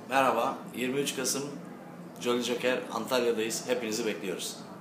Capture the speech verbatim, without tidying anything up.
Merhaba, yirmi üç Kasım Jolly Joker Antalya'dayız. Hepinizi bekliyoruz.